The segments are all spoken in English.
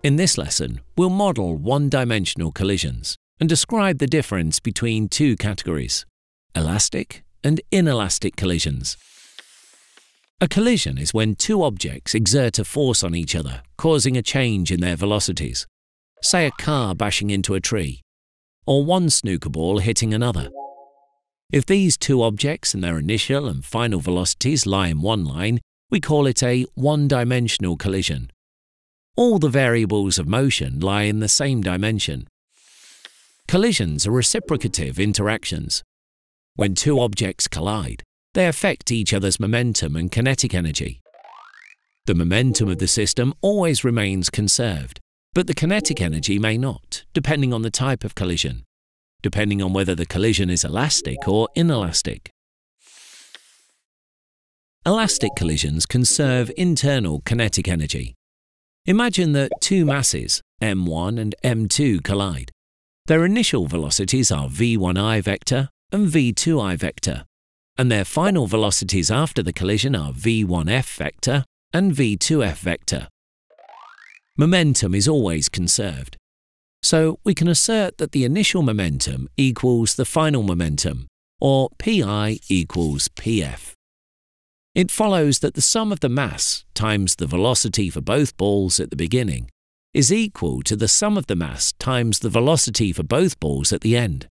In this lesson, we'll model one-dimensional collisions and describe the difference between two categories, elastic and inelastic collisions. A collision is when two objects exert a force on each other, causing a change in their velocities, say a car bashing into a tree, or one snooker ball hitting another. If these two objects and their initial and final velocities lie in one line, we call it a one-dimensional collision. All the variables of motion lie in the same dimension. Collisions are reciprocative interactions. When two objects collide, they affect each other's momentum and kinetic energy. The momentum of the system always remains conserved, but the kinetic energy may not, depending on the type of collision, depending on whether the collision is elastic or inelastic. Elastic collisions conserve internal kinetic energy. Imagine that two masses, m1 and m2, collide. Their initial velocities are v1i vector and v2i vector, and their final velocities after the collision are v1f vector and v2f vector. Momentum is always conserved. So we can assert that the initial momentum equals the final momentum, or pi equals pf. It follows that the sum of the mass times the velocity for both balls at the beginning is equal to the sum of the mass times the velocity for both balls at the end.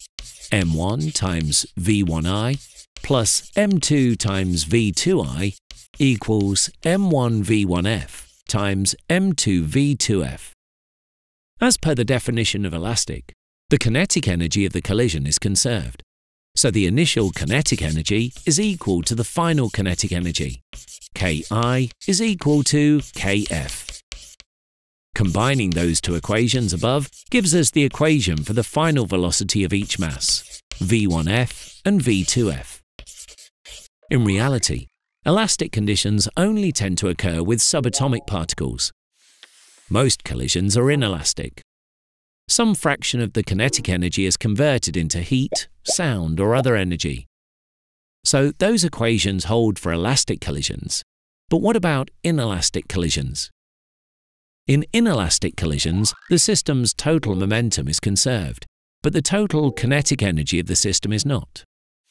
m1 times v1i plus m2 times v2i equals m1 v1f times m2 v2f. As per the definition of elastic, the kinetic energy of the collision is conserved, so the initial kinetic energy is equal to the final kinetic energy. Ki is equal to kf. Combining those two equations above gives us the equation for the final velocity of each mass, v1f and v2f. In reality, elastic conditions only tend to occur with subatomic particles. Most collisions are inelastic. Some fraction of the kinetic energy is converted into heat, sound, or other energy. So those equations hold for elastic collisions. But what about inelastic collisions? In inelastic collisions, the system's total momentum is conserved, but the total kinetic energy of the system is not.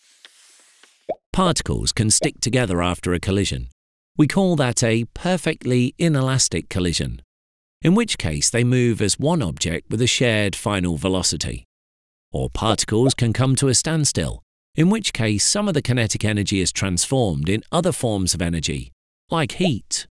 Particles can stick together after a collision. We call that a perfectly inelastic collision, in which case they move as one object with a shared final velocity. Or particles can come to a standstill, in which case some of the kinetic energy is transformed in other forms of energy, like heat.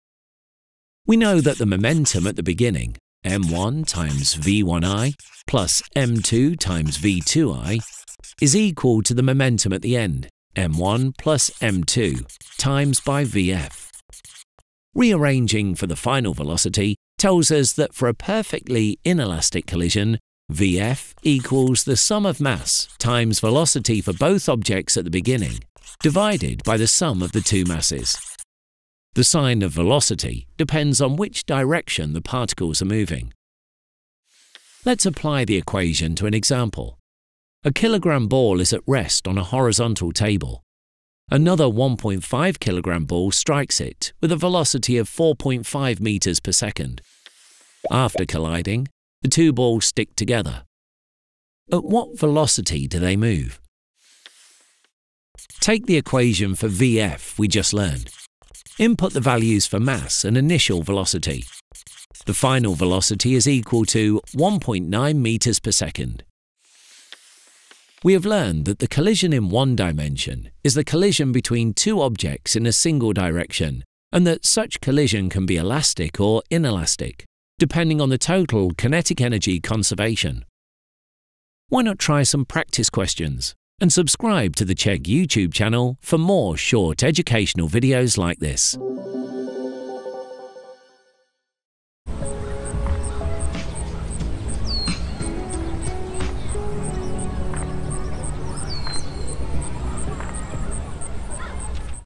We know that the momentum at the beginning, m1 times v1i plus m2 times v2i, is equal to the momentum at the end, m1 plus m2, times by vf. Rearranging for the final velocity tells us that for a perfectly inelastic collision, Vf equals the sum of mass times velocity for both objects at the beginning, divided by the sum of the two masses. The sign of velocity depends on which direction the particles are moving. Let's apply the equation to an example. A kilogram ball is at rest on a horizontal table. Another 1.5 kilogram ball strikes it with a velocity of 4.5 meters per second. After colliding, the two balls stick together. At what velocity do they move? Take the equation for Vf we just learned. Input the values for mass and initial velocity. The final velocity is equal to 1.9 meters per second. We have learned that the collision in one dimension is the collision between two objects in a single direction, and that such collision can be elastic or inelastic, depending on the total kinetic energy conservation. Why not try some practice questions and subscribe to the Chegg YouTube channel for more short educational videos like this.